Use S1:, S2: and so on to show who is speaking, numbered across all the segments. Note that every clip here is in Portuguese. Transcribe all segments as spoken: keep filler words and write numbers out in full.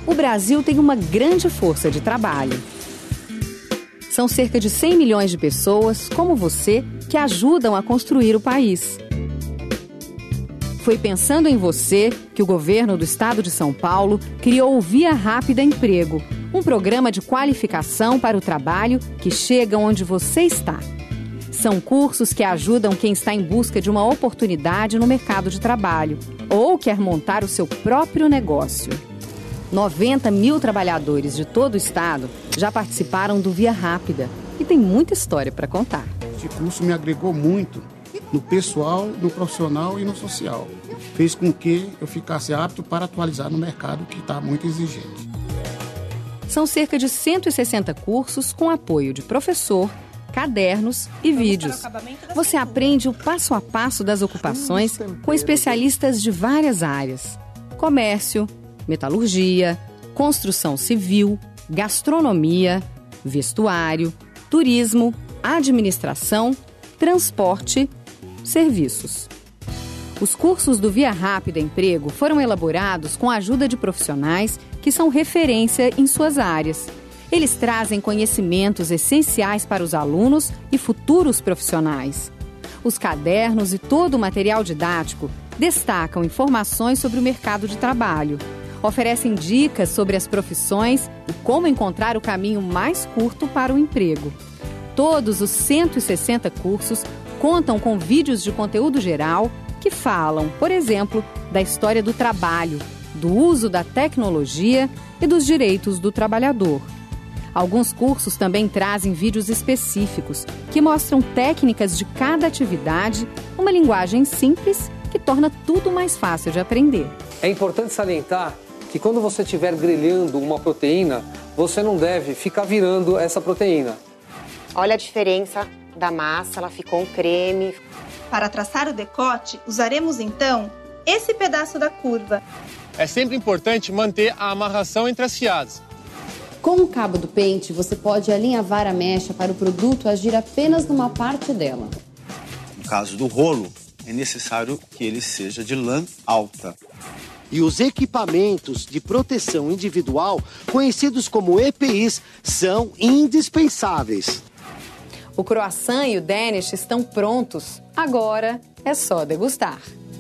S1: O Brasil tem uma grande força de trabalho. São cerca de cem milhões de pessoas, como você, que ajudam a construir o país. Foi pensando em você que o governo do estado de São Paulo criou o Via Rápida Emprego, um programa de qualificação para o trabalho que chega onde você está. São cursos que ajudam quem está em busca de uma oportunidade no mercado de trabalho ou quer montar o seu próprio negócio. noventa mil trabalhadores de todo o estado já participaram do Via Rápida e tem muita história para contar.
S2: Esse curso me agregou muito no pessoal, no profissional e no social. Fez com que eu ficasse apto para atualizar no mercado que está muito exigente.
S1: São cerca de cento e sessenta cursos com apoio de professor, cadernos e vídeos. Você aprende o passo a passo das ocupações com especialistas de várias áreas: comércio, metalurgia, construção civil, gastronomia, vestuário, turismo, administração, transporte, serviços. Os cursos do Via Rápida Emprego foram elaborados com a ajuda de profissionais que são referência em suas áreas. Eles trazem conhecimentos essenciais para os alunos e futuros profissionais. Os cadernos e todo o material didático destacam informações sobre o mercado de trabalho, oferecem dicas sobre as profissões e como encontrar o caminho mais curto para o emprego. Todos os cento e sessenta cursos contam com vídeos de conteúdo geral que falam, por exemplo, da história do trabalho, do uso da tecnologia e dos direitos do trabalhador. Alguns cursos também trazem vídeos específicos que mostram técnicas de cada atividade, uma linguagem simples que torna tudo mais fácil de aprender.
S3: É importante salientar que quando você estiver grelhando uma proteína, você não deve ficar virando essa proteína.
S4: Olha a diferença da massa, ela ficou um creme.
S5: Para traçar o decote, usaremos então esse pedaço da curva.
S6: É sempre importante manter a amarração entre as fiadas.
S7: Com o cabo do pente, você pode alinhavar a mecha para o produto agir apenas numa parte dela.
S8: No caso do rolo, é necessário que ele seja de lã alta.
S9: E os equipamentos de proteção individual, conhecidos como E P Is, são indispensáveis.
S1: O croissant e o Danish estão prontos. Agora é só degustar.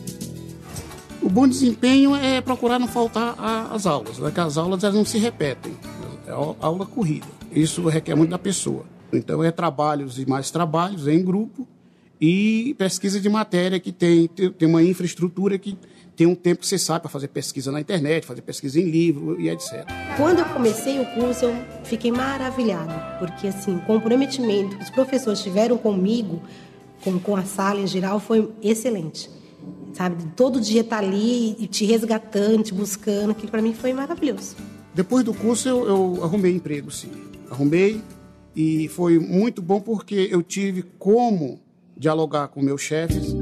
S2: O bom desempenho é procurar não faltar às aulas, né? Que as aulas elas não se repetem. É aula corrida. Isso requer muito da pessoa. Então é trabalhos e mais trabalhos em grupo e pesquisa de matéria que tem, tem uma infraestrutura que tem um tempo que você sabe para fazer pesquisa na internet, fazer pesquisa em livro e etcétera.
S10: Quando eu comecei o curso, eu fiquei maravilhada, porque assim, o comprometimento que os professores tiveram comigo, com, com a sala em geral, foi excelente. Sabe, todo dia estar ali e te resgatando, te buscando, aquilo para mim foi maravilhoso.
S2: Depois do curso eu, eu arrumei emprego, sim. Arrumei e foi muito bom porque eu tive como dialogar com meus chefes.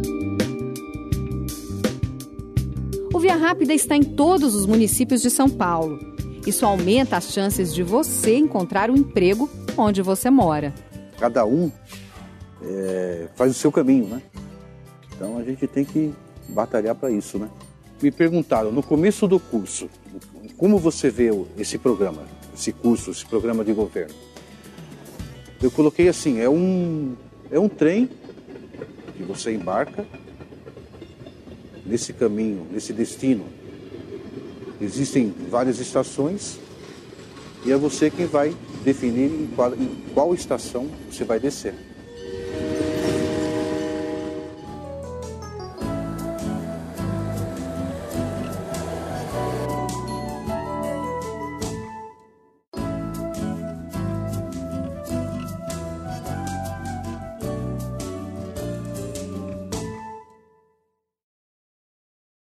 S1: O Via Rápida está em todos os municípios de São Paulo. Isso aumenta as chances de você encontrar um emprego onde você mora.
S11: Cada um é, faz o seu caminho, né? Então a gente tem que batalhar para isso, né? Me perguntaram no começo do curso, como você vê esse programa, esse curso, esse programa de governo? Eu coloquei assim, é um, é um trem que você embarca nesse caminho, nesse destino. Existem várias estações e é você quem vai definir em qual, em qual estação você vai descer.